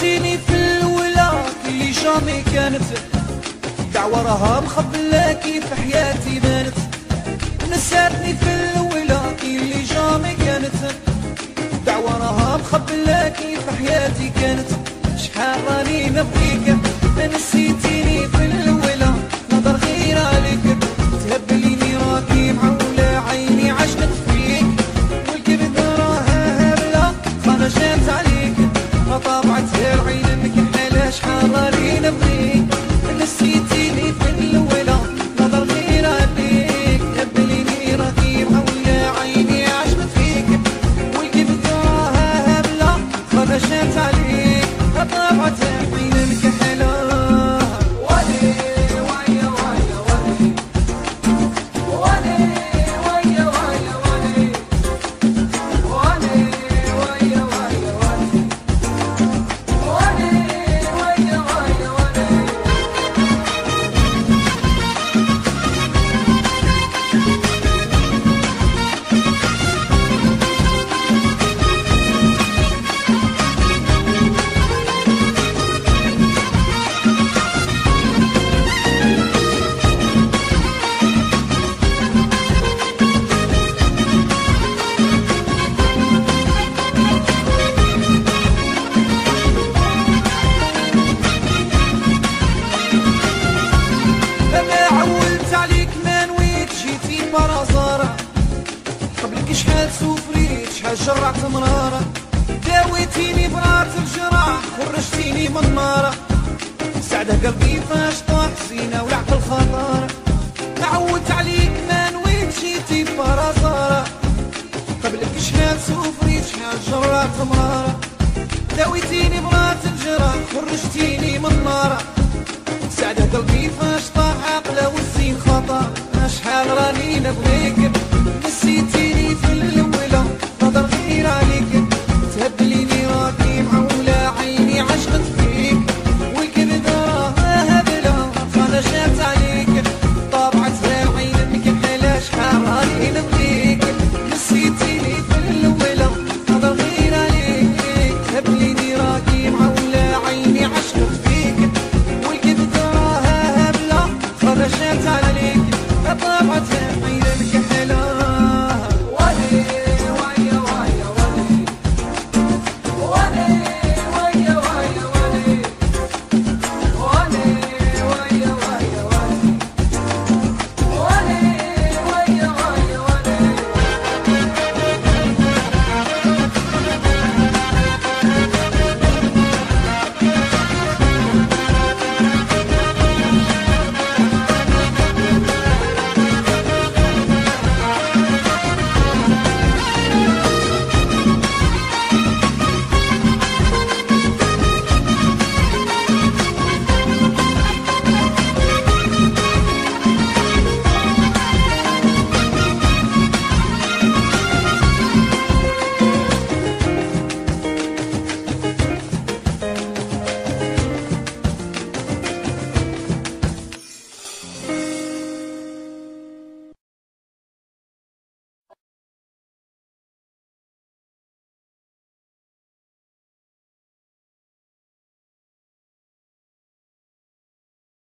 نسيتيني في الولا اللي جامي كانت دعوة راها مخبلاكي في حياتي بانت. نساتني في الولا اللي جامي كانت دعوة راها مخبلاكي في حياتي كانت. شحال راني نبغيك نسيتيني في الولا نظر غير عليك تهبليني راكي معولة عيني عشقت فيك والكبد راها هبلة خرجت عليك ما طابعتها العين انك حالة. شحال راني نبغيك نسيتيني في الولا نظر غير عليك تهبليني راكي معولة عيني عشقت فيك والكبد راها هبلة خرجت عليك ما طابعتها العين انك حالة. قبلك شحال سوفريت شحال جرعت مرارة داويتيني برات الجراح ورشتيني من نارة سعده قلبي فاش طاح زينة والعقل خطارة. تعودت عليك ما نويت جيتي برازارة قبلك شحال سوفريت شحال جرعت مرارة داويتيني برات الجراح ورشتيني من نارة سعده قلبي فاش طاح عقله والزين خطر. شحال راني نبغيك